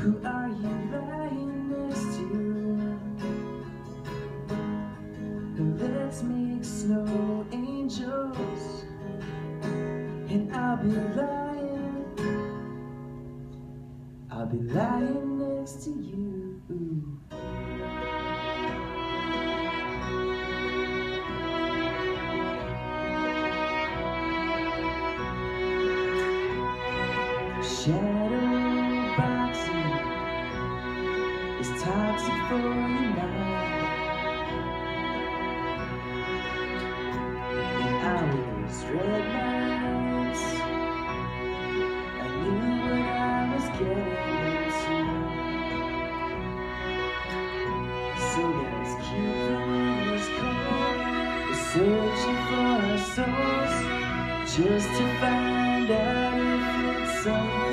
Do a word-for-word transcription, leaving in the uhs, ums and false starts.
Who are you lying next to? Let's make snow angels, and I'll be lying, I'll be lying next to you. Shadow boxing is toxic for your mind. And I was red lights, I knew what I was getting into. So let's keep the windows cold. We're searching for our souls, just to find out if it's something